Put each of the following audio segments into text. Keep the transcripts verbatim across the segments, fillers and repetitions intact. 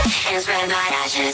hands red like ashes.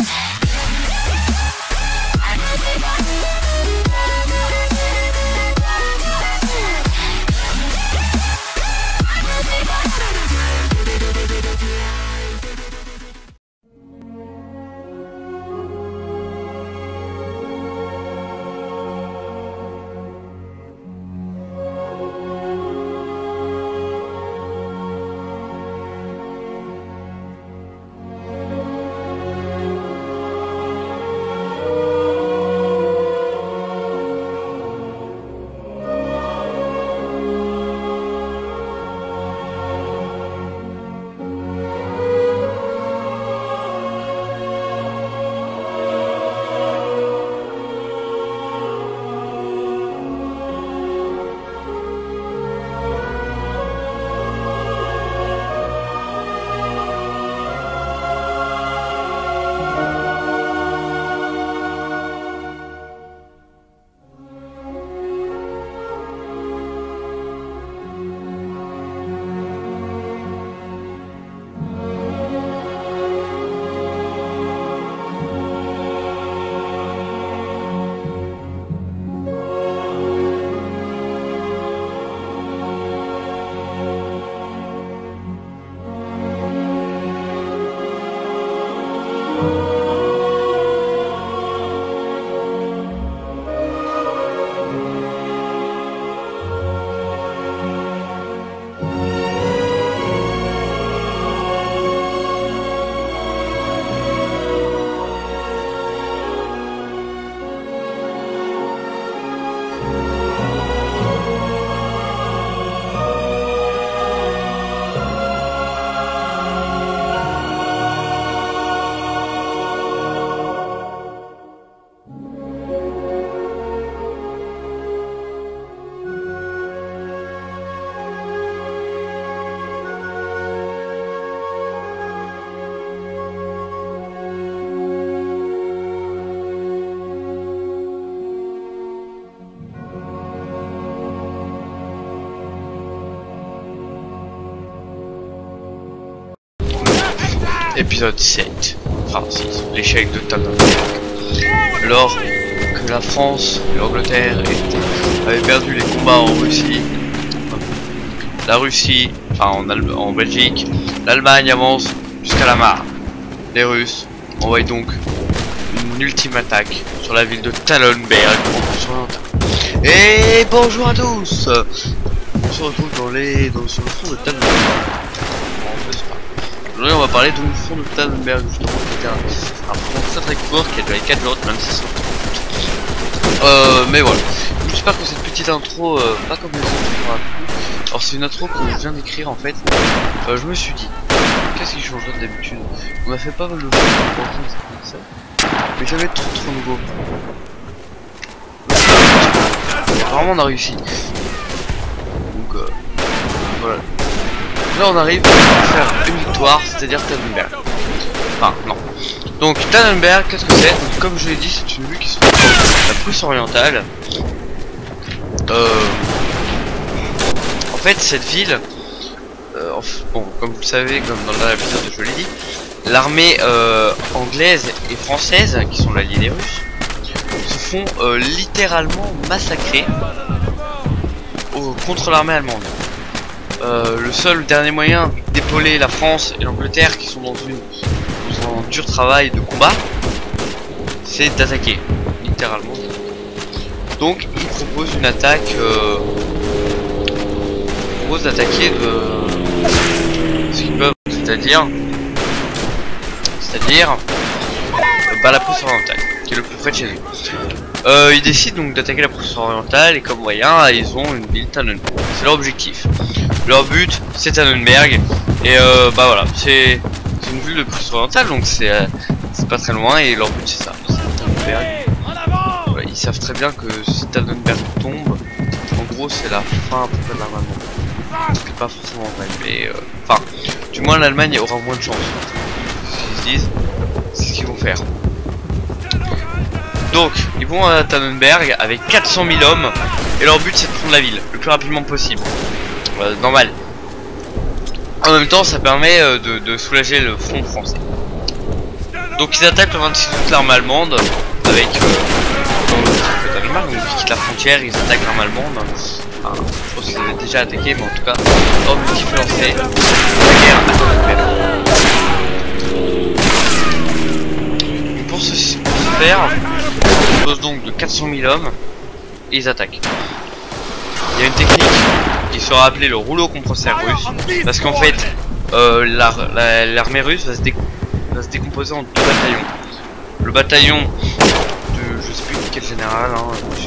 Épisode sept, enfin six, l'échec de Tannenberg. Alors que la France et l'Angleterre avaient perdu les combats en Russie, la Russie, enfin en, Al en Belgique, l'Allemagne avance jusqu'à la Marne. Les Russes envoient donc une ultime attaque sur la ville de Tannenberg en Prusse orientale. Et bonjour à tous. On se retrouve dans les dans sur le front de Tannenberg. Aujourd'hui on va parler du front de Tannenberg, justement, qui était un, un front très très court qui a duré quatre jours, même si c'est euh, mais voilà. J'espère que cette petite intro, euh, pas comme les autres, alors c'est une intro que je viens d'écrire en fait. Euh, je me suis dit, qu'est-ce qui changerait d'habitude? On a fait pas mal de choses, mais j'avais trop trop nouveau. Vraiment on a réussi. Donc euh, voilà. Là on arrive à faire une victoire, c'est-à-dire Tannenberg. Enfin non. Donc Tannenberg, qu'est-ce que c'est? Comme je l'ai dit, c'est une ville qui se trouve dans la Prusse orientale. Euh... En fait cette ville, euh, bon comme vous le savez, comme dans l'épisode je l'ai dit, l'armée euh, anglaise et française, qui sont l'allié des Russes, se font euh, littéralement massacrer au, contre l'armée allemande. Euh, le seul dernier moyen d'épauler la France et l'Angleterre, qui sont dans, une, dans un dur travail de combat, c'est d'attaquer, littéralement. Donc ils proposent une attaque, euh, ils proposent d'attaquer de ce qu'ils peuvent, c'est-à-dire, c'est-à-dire, euh, bah, la Prusse orientale, qui est le plus près de chez eux. Euh, ils décident donc d'attaquer la Prusse orientale et comme moyen, ils ont une ville Tannenberg. C'est leur objectif. Leur but, c'est Tannenberg. Et euh, bah voilà, c'est une ville de Prusse orientale, donc c'est euh, pas très loin. Et leur but, c'est ça, c'est Tannenberg. Voilà, ils savent très bien que si Tannenberg tombe, en gros, c'est la fin à peu près de l'Allemagne. C'est pas forcément vrai, mais euh, enfin, du moins l'Allemagne aura moins de chance. Ce qu'ils se disent, c'est ce qu'ils vont faire. Donc, ils vont à Tannenberg avec quatre cent mille hommes et leur but c'est de prendre la ville le plus rapidement possible. Euh, normal. En même temps, ça permet euh, de, de soulager le front français. Donc ils attaquent le vingt-six août l'armée allemande avec euh, Danemark, donc ils quittent la frontière, ils attaquent l'armée allemande. Enfin, je pense qu'ils avaient déjà attaqué, mais en tout cas, l'objectif est lancé. La guerre a pour ce, pour ce faire, ils disposent donc de quatre cent mille hommes et ils attaquent. Il y a une technique qui sera appelée le rouleau compresseur russe, parce qu'en fait, euh, l'armée la, russe va se, va se décomposer en deux bataillons. Le bataillon de je sais plus quel général, hein,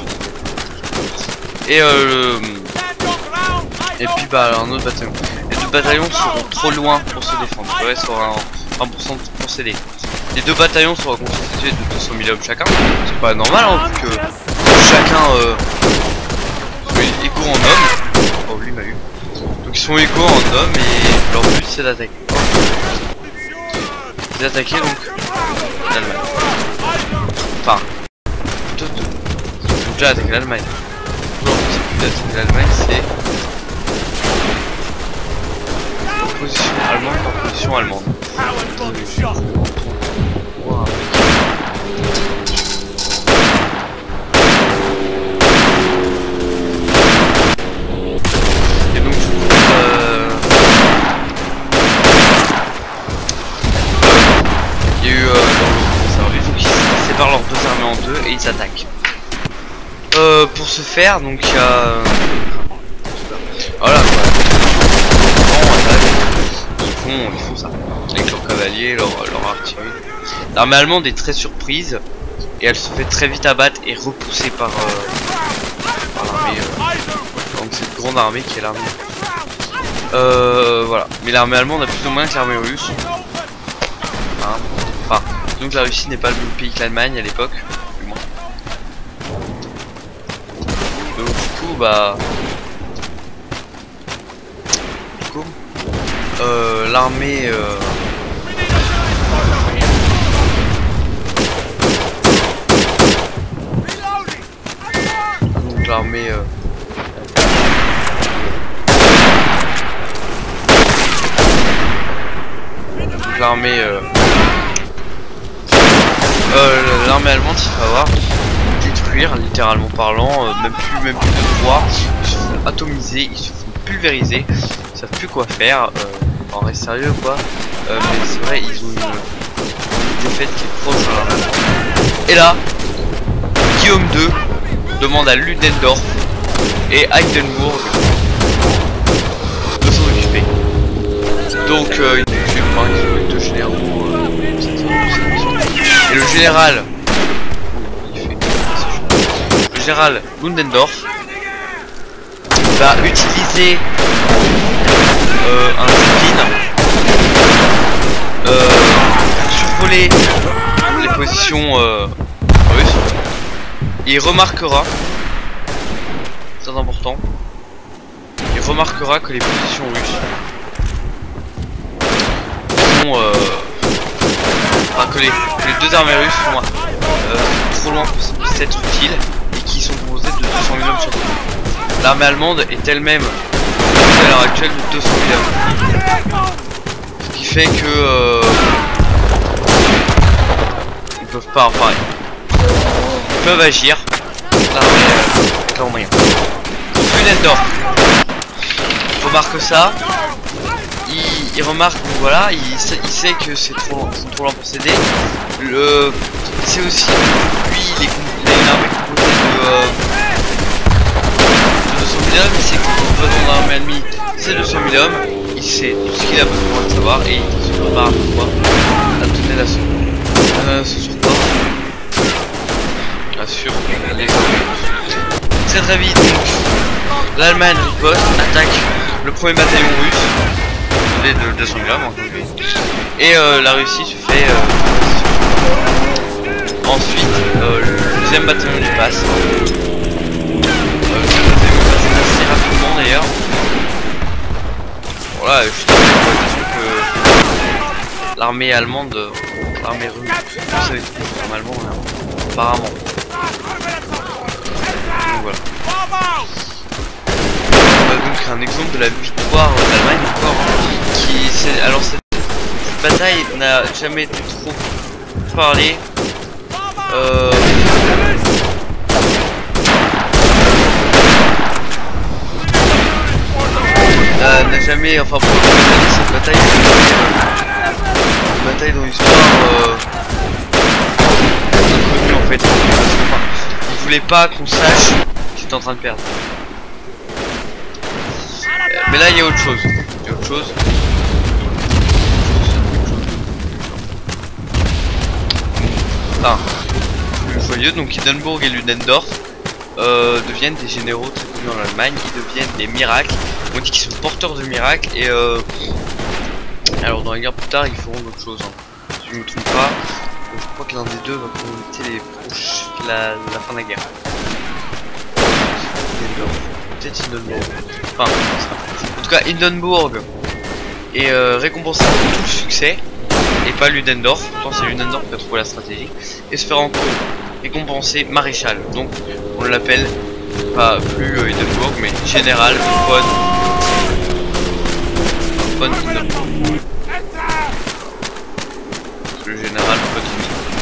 et euh, et puis bah un autre bataillon. Les deux bataillons seront trop loin pour se défendre. Le reste aura un vingt pour cent pour s'aider. Les deux bataillons seront constitués de deux cent mille hommes chacun. C'est pas normal, hein, vu que chacun euh, est égaux en hommes. Oh, lui m'a eu. Donc ils sont égaux en hommes et leur but c'est d'attaquer. D'attaquer donc l'Allemagne. Enfin, deux, deux. Ils ont déjà attaqué l'Allemagne. Aujourd'hui, c'est plus d'attaquer l'Allemagne, c'est opposition allemande par position allemande. Wow. Et donc du coup, euh... il y a eu euh, donc ils séparent leurs deux armées en deux et ils attaquent. Euh, pour ce faire, donc il y a voilà quoi. Ils font, ils font ça avec leurs cavaliers, leur, leur artillerie. L'armée allemande est très surprise et elle se fait très vite abattre et repoussée par, euh, par l'armée. Euh, donc cette grande armée qui est l'armée. Euh, voilà. Mais l'armée allemande a plus de moyens que l'armée russe. Hein. Enfin, donc la Russie n'est pas le même pays que l'Allemagne à l'époque. Donc du coup bah du coup euh, l'armée euh... donc l'armée euh... donc l'armée euh... euh, l'armée allemande il va avoir détruire littéralement parlant, euh, même plus même plus de droit, ils se font atomiser, ils se font pulvériser, ils savent plus quoi faire, euh, en reste sérieux quoi, euh, mais c'est vrai ils ont une, une défaite qui est proche de la... Et là, Guillaume deux demande à Ludendorff et Heidenbourg de s'en occuper. Donc euh, il tue enfin, les deux généraux, euh, et le général Le général Ludendorff va utiliser euh, un Zeppelin euh, pour survoler les positions euh, russes. Et il remarquera, c'est important, il remarquera que les positions russes sont euh, enfin, que les, que les deux armées russes sont euh, trop loin pour s'être utiles et qui sont composées de deux cent mille hommes sur tout. L'armée allemande est elle-même à l'heure actuelle de deux cent mille hommes. Ce qui fait que euh, ils peuvent pas, enfin, ils peuvent agir. L'armée euh, avec moyen. Ludendorff remarque ça. Il, il remarque, voilà, il sait, il sait que c'est trop, trop lent pour s'aider. Le, il sait aussi que lui, il, est, il a une armée composée de, euh, de deux cent mille hommes. Il sait que le besoin d'un armée ennemie, c'est deux cent mille hommes. Il sait tout ce qu'il a besoin de savoir et il se prépare à pouvoir à donner l'assaut. Euh, ce sur quoi Assure les hommes. Très très vite, donc l'Allemagne riposte, attaque le premier bataillon russe de deux cent mille hommes et euh, la Russie se fait euh, ensuite euh, le deuxième bataillon du passe euh, le deuxième bataillon passe assez rapidement d'ailleurs. Voilà, je te que l'armée allemande, l'armée russe, vous savez normalement hein, apparemment. Donc voilà. Donc un exemple de la victoire d'Allemagne encore hein, qui c'est alors cette, cette bataille n'a jamais été trop parler. Euh... Euh, n'a jamais, enfin pour regarder cette bataille, une bataille dans l'histoire euh, inconnue en fait. Enfin, il voulait pas qu'on sache qu'il était en train de perdre. Euh, mais là il y a autre chose. Il y a autre chose. Enfin, plus joyeux, donc Hindenburg et Ludendorff euh, deviennent des généraux très connus en Allemagne, ils deviennent des miracles. On dit qu'ils sont porteurs de miracles et euh, alors dans la guerre plus tard ils feront d'autres choses hein. Si je ne me trompe pas, je crois que l'un des deux va commenter les proches la, la fin de la guerre. Peut-être Hindenburg. Enfin, en tout cas Hindenburg est euh, récompensé pour tout le succès et pas Ludendorff. Pourtant c'est Ludendorff qui a trouvé la stratégie et se faire encore récompenser maréchal. Donc on l'appelle pas plus euh, Hindenburg mais général von von Hindenburg. Le général von Hindenburg.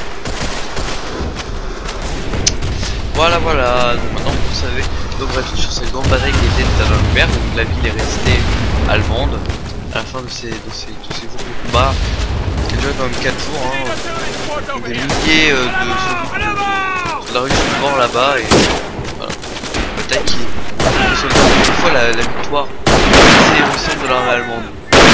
Voilà voilà, donc maintenant vous savez donc bref sur cette grande bataille qui était à Nuremberg, donc la ville est restée allemande à la fin de ces, de ces, de ces jours de combat. C'est déjà quand même quatre jours hein, des milliers euh, de, de la Russie de mort là-bas et voilà. Bataille qui impressionnante. Une fois la, la victoire c'est au centre de l'armée allemande.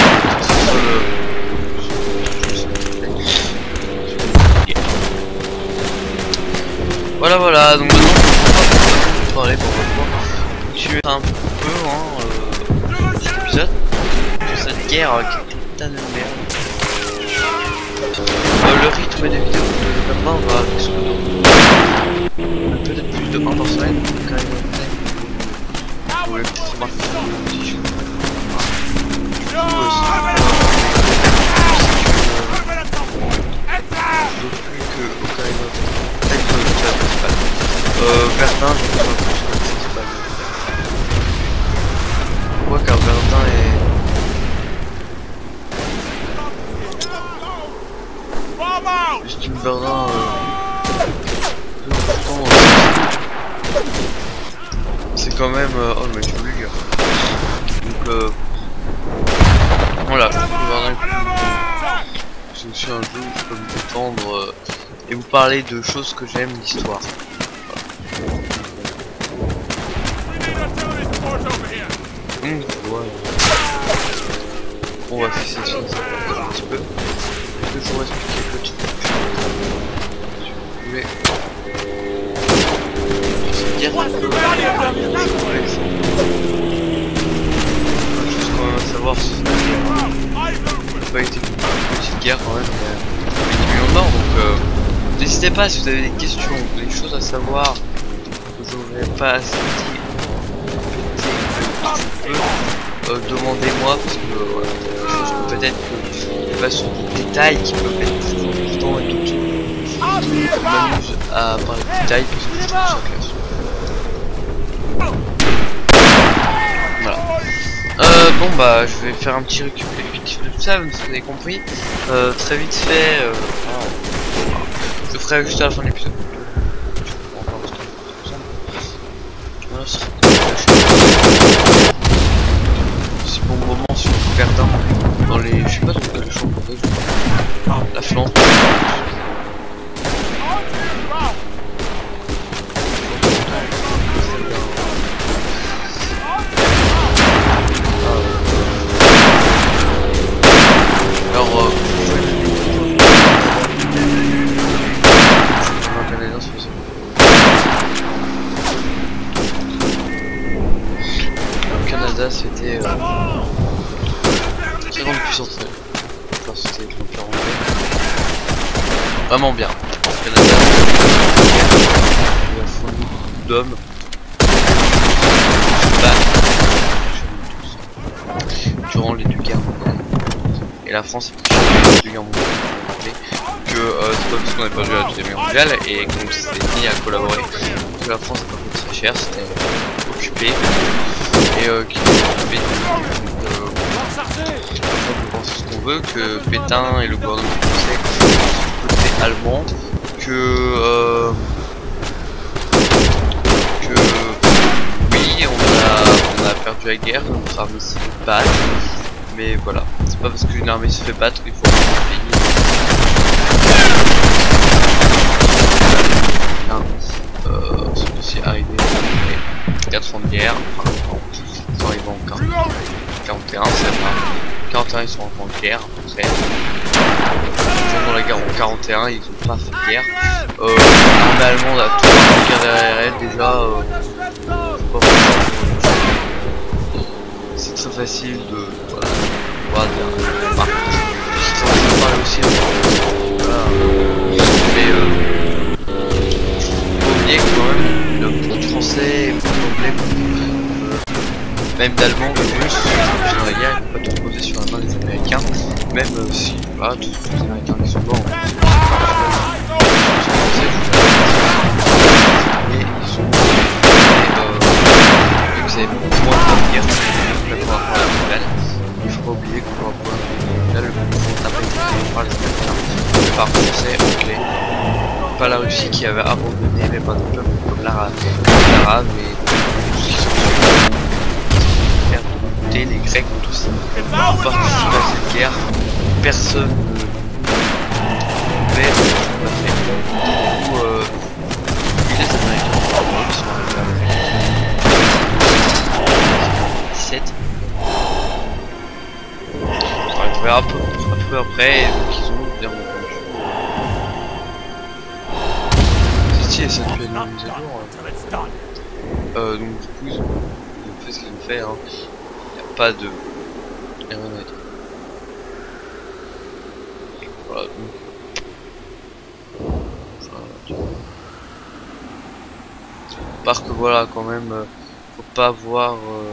Voilà voilà, donc maintenant on va parler pour tuer un peu hein, euh, cet épisode sur cette guerre euh, qui est putain de merde. Euh, le rythme des vidéos de Verdun va exploser. Peut-être plus de un par semaine, quand même. Vous pouvez peut-être remarquer si je plus que Ocarina peut-être que c'est la principale. Euh, Verdun, je crois que c'est la principale. Pourquoi car Verdun est... Juste une Verdun euh... pourtant, euh... c'est quand même... Euh... Oh mais tu veux vulgaire. Donc euh... voilà, Verdun est plus... C'est aussi un jeu où je peux me détendre euh, et vous parler de choses que j'aime, l'histoire. Voilà. Mmh, ouais. On va faire cette chose un petit peu. Est-ce que je vous expliquer le petit truc si vous voulez. C'est dire que juste quand même à savoir si c'est pas été une petite guerre quand même, il y a dix millions de morts donc euh, n'hésitez pas si vous avez des questions, des choses à savoir que je n'aurais pas assez dit euh, demandez-moi parce que euh, voilà, des choses que peut-être que pas sur des détails qui peuvent être très importants et d'autres je m'amuse à parler de détails parce que je trouve ça classe. Voilà. Euh, bon bah je vais faire un petit récapitulatif de tout ça, même si vous avez compris. Euh, très vite fait, euh, je le ferai juste à la fin de l'épisode. Voilà, c'est bon moment sur Verdun, dans les... je sais pas dans quel champ, la flanque. C'était euh, très grande puissance, enfin, c'était l'Empire anglais. Vraiment bien. Le Canada, il a fourni beaucoup d'hommes. Durant les deux guerres mondiales. Et la France est plus les deux guerres mondiales que euh, c'est pas parce qu'on n'a pas vu la deuxième guerre mondiale et qu'on s'était mis à collaborer. Parce que la France n'a pas coûté très cher, c'était euh, occupé. Et euh, qui est occupé donc euh, on peut penser ce qu'on veut, que Pétain et le gouvernement français allemand que euh, que oui on a on a perdu la guerre, notre armée s'est fait battre, mais voilà, c'est pas parce qu'une armée se fait battre qu'il faut payer. Euh, c'est aussi arrivé après quatre ans de guerre, enfin non, ils sont arrivés en quarante et un, c'est vrai. quarante et un ils sont en guerre après. Pendant la guerre en quarante et un ils ont pas fait de guerre. Euh, l'armée allemande a tout fait guerre derrière elle déjà. Euh, c'est très facile de voilà, voir des marques. On parle aussi de, voilà, mais euh, faut oublier que quand même le monde français, l'anglais, euh, même d'allemand, de russe, dans la guerre, ils ne peuvent pas tout poser sur la main des américains, même euh, si voilà, tous les américains qui sont morts, mais ils sont et vous avez beaucoup moins de guerre que par rapport à la mondiale. Il faut pas oublier que par rapport à la mondiale, le monde n'a pas été créé par les américains, par français, anglais, pas la Russie qui avait abandonné, mais pas des peuples comme l'arabe, l'arabe et tout ce qui sont faire de côté, les Grecs ont tous participé à cette guerre, personne ne pouvait faire du coup euh, les Américains qui sont arrivés après dix-sept, ils sont arrivés un peu, un peu après et donc ils ont bien répondu. Et ça devait être une mise à jour. Euh, donc du coup ils ont, ils ont fait ce qu'ils ont fait, hein. Il n'y a pas de... Il n'y a rien à dire. Voilà donc... Voilà. Parce que voilà quand même, euh, faut pas voir... Euh...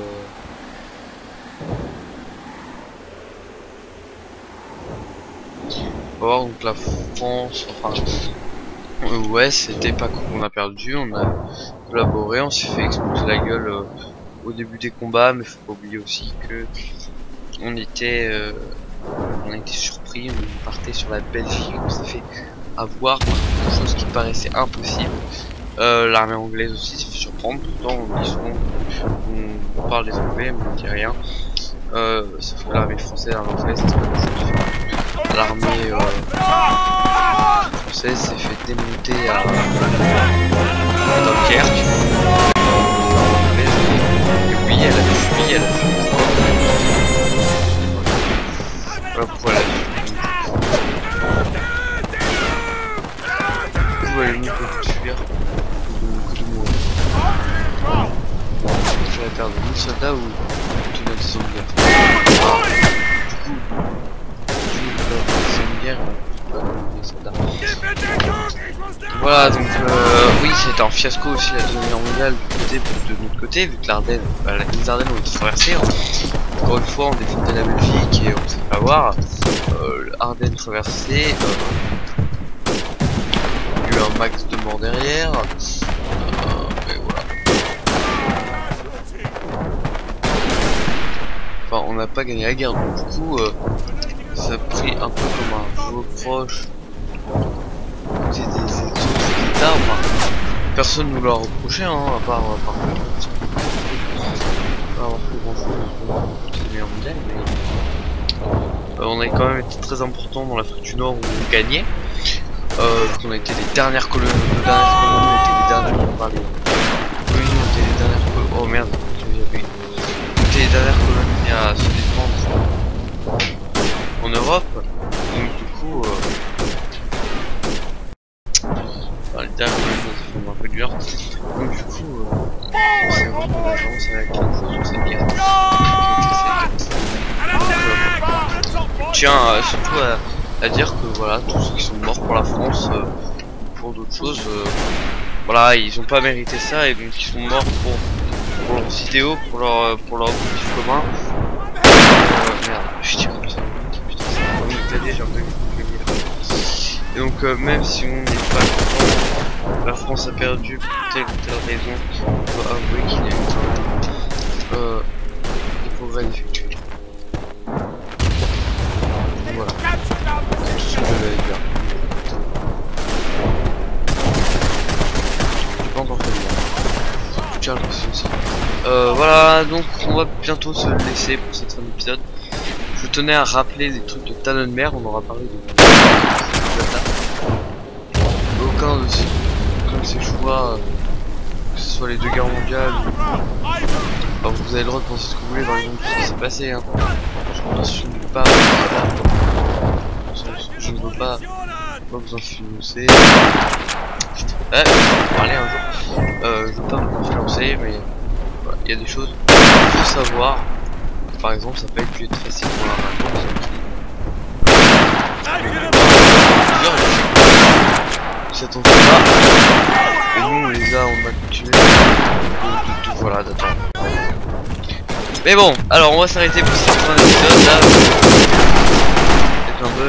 Faut voir donc la France, enfin... Euh, ouais, c'était pas qu'on a perdu, on a collaboré, on s'est fait exploser la gueule euh, au début des combats, mais faut pas oublier aussi que on était, euh, on a été surpris, on partait sur la Belgique, on s'est fait avoir par quelque chose qui paraissait impossible. Euh, L'armée anglaise aussi s'est fait surprendre, pourtant on dit souvent on parle des anglais, mais on dit rien. Euh, sauf que l'armée française, l'armée anglaise, c'est pas la même chose. L'armée euh, française s'est fait démonter à Dunkerque. Et oui, elle a fui, elle a fui. Voilà pourquoi elle a fui. Vous allez mieux que de fuir que de mourir. Je vais perdre mille soldats ou tout notre zone de guerre. Du coup, c'est une guerre. Voilà donc euh, oui c'était un fiasco aussi la deuxième guerre mondiale du côté de notre côté vu que l'Ardenne, bah, les Ardennes ont été traversées, hein. Encore une fois on défendait la Belgique et on s'est fait avoir, euh, l'Ardenne traversée, euh, il y a eu un max de morts derrière, euh, et voilà. Enfin on n'a pas gagné la guerre donc du coup euh, ça a pris un peu comme un reproche des, des, des autres états, enfin, personne ne nous l'a reproché, hein, à part par pas avoir fait grand chose pour la guerre mondiale, mais euh, on a quand même été très important dans l'Afrique du Nord où on gagnait, euh, on a été les dernières colonies, les dernières colonies, on était les dernières, enfin, les colonies ont été les dernières colonies, oh merde, on était les dernières colonies à se défendre en Europe, donc du coup euh, enfin, les dernières colonies sont un peu dures, donc du coup euh, c'est vraiment la chance avec quelque chose sur cette guerre. Je tiens euh, surtout à, à dire que voilà, tous ceux qui sont morts pour la France, euh, pour d'autres choses, euh, voilà, ils ont pas mérité ça et donc ils sont morts pour, pour leurs idéaux, pour leur pour leur objectif commun. Euh, merde, je tire comme ça. J'ai un peu et donc euh, même si on n'est pas content, la France a perdu pour telle ou telle raison, on doit avouer qu'il y a eu euh, des progrès effectués. Voilà, c'est ce que j'avais à dire. Euh, voilà, donc on va bientôt se laisser pour cette fin d'épisode. Je tenais à rappeler des trucs de Tannenberg, on aura parlé de aucun de ces, aucun de ces choix, euh, que ce soit les deux guerres mondiales ou... Enfin, vous avez le droit de penser ce que vous voulez, par exemple, ce qui s'est passé, hein. Je n'assume pas, je ne veux pas, pas vous influencer. Ouais, je vais parler un jour. Euh, je veux pas vous influencer, mais voilà, il y a des choses qu'il faut savoir. Par exemple, ça peut être plus facile pour la raconte. Ça tombe pas. Et nous, on les a, on a tué. Voilà, d'attendre. Mais bon, alors on va s'arrêter pour cette fin d'épisode là. C'est un bug.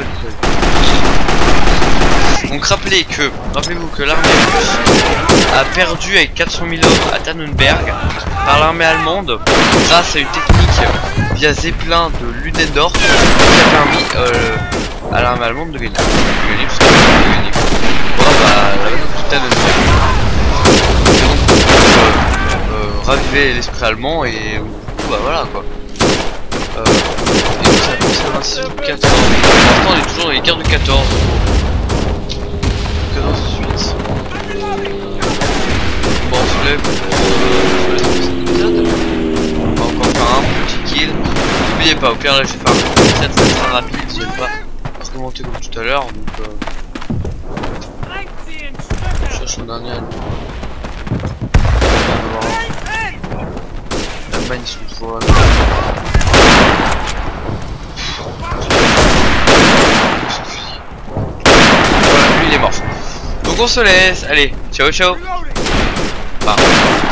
Donc rappelez que, rappelez-vous que l'armée russe a perdu avec quatre cent mille hommes à Tannenberg par l'armée allemande grâce à une technique via Zeppelin de Ludendorff qui a permis euh, à l'armée allemande de gagner. De gagner parce que de gagner. Voilà, bah la bataille de Tannenberg. Donc euh, euh, raviver l'esprit allemand et bah voilà quoi. Euh, et donc ça a commencé le vingt-six août quatorze. Pour l'instant on est toujours dans les guerres du quatorze. quatorze suite. Bon on se lève pour euh, on va encore faire un petit kill. N'oubliez pas, au pire là je vais faire un très très très rapide si je vais pas recommencer comme tout à l'heure. Donc euh, je cherche mon dernier allemand. L'Allemagne ils sont toujours là. Voilà, lui il est mort. Donc on se laisse, allez, ciao ciao. Enfin,